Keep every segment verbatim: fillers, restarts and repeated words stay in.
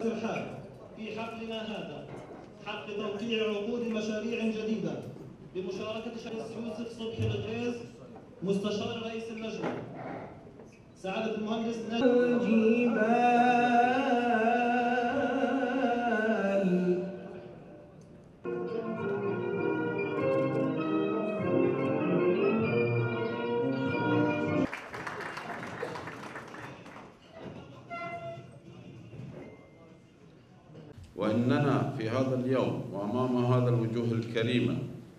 الترحاب في حفلنا هذا حق توقيع عقود مشاريع جديدة بمشاركة الشمس يوسف صبحي الغيث مستشار رئيس اللجنة، سعادة المهندس الجبال. وإننا في هذا اليوم وأمام هذا الوجوه الكريمة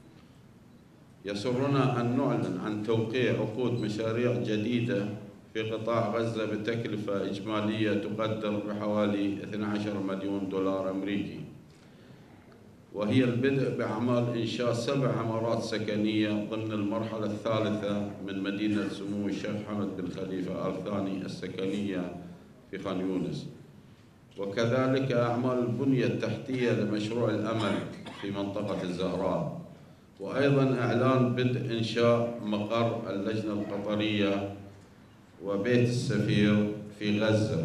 يسرنا أن نعلن عن توقيع عقود مشاريع جديدة في قطاع غزة بتكلفة إجمالية تقدر بحوالي اثني عشر مليون دولار أمريكي، وهي البدء بأعمال إنشاء سبع عمارات سكنية ضمن المرحلة الثالثة من مدينة سمو الشيخ حمد بن خليفة آل ثاني السكنية في خان يونس، وكذلك أعمال البنية التحتية لمشروع الأمل في منطقة الزهراء، وأيضا إعلان بدء إنشاء مقر اللجنة القطرية وبيت السفير في غزة.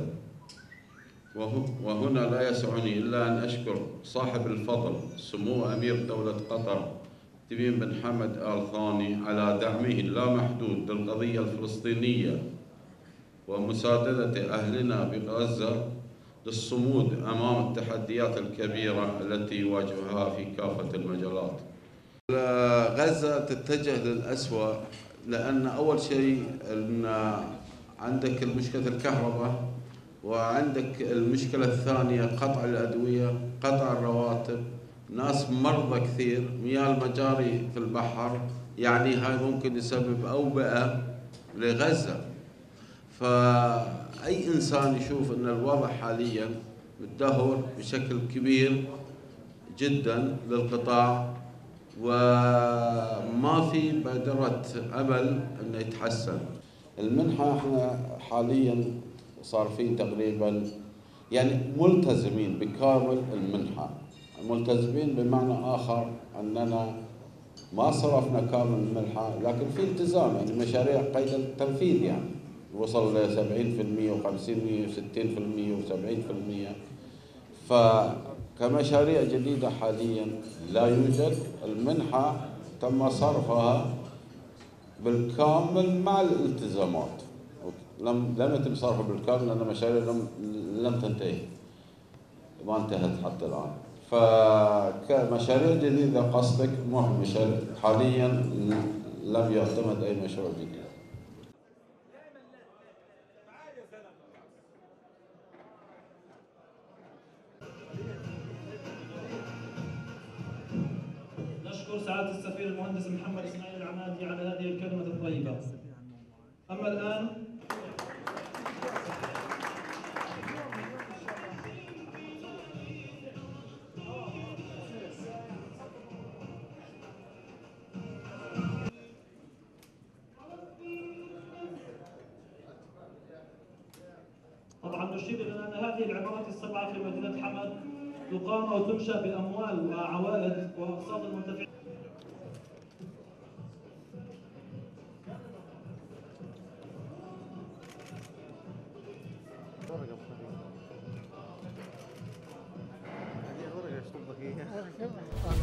وهنا لا يسعني إلا أن أشكر صاحب الفضل سمو أمير دولة قطر تميم بن حمد آل ثاني على دعمه اللامحدود للقضية الفلسطينية ومساندة أهلنا بغزة للصمود أمام التحديات الكبيرة التي يواجهها في كافة المجالات. غزة تتجه للأسوأ لأن أول شيء أن عندك مشكلة الكهرباء، وعندك المشكلة الثانية قطع الأدوية، قطع الرواتب، ناس مرضى كثير، مياه المجاري في البحر، يعني هاي ممكن يسبب أوبئة لغزة. فأي إنسان يشوف أن الوضع حاليا متدهور بشكل كبير جدا للقطاع وما في بادرة أمل أنه يتحسن. المنحة احنا حاليا صار في تقريبا يعني ملتزمين بكامل المنحة، ملتزمين بمعنى آخر أننا ما صرفنا كامل المنحة، لكن في التزام، يعني مشاريع قيد التنفيذ يعني وصل ل سبعين بالمئة وخمسين بالمئة وستين بالمئة وسبعين بالمئة. فكمشاريع جديدة حاليا لا يوجد. المنحة تم صرفها بالكامل مع الالتزامات، لم لم يتم صرفها بالكامل لأن المشاريع لم لم تنتهي، ما انتهت حتى الآن. فكمشاريع جديدة قصدك مشاريع حاليا لم يعتمد أي مشروع جديد. نشكر سعادة السفير المهندس محمد إسماعيل العمادي على هذه الكلمة الطيبة. أما الآن طبعا نشير إلى أن هذه العمارات السبعة في مدينة حمد تقام وتنشأ بأموال وعوائد وأقساط المنتفعين. هذه ورقة اشطب فيها